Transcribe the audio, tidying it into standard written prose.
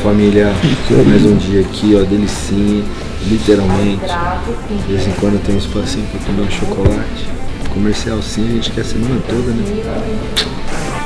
família, mais um dia aqui, ó, delicinha, literalmente. De vez em quando tem um espacinho pra comer um chocolate. Comercial sim, a gente quer a semana toda, né?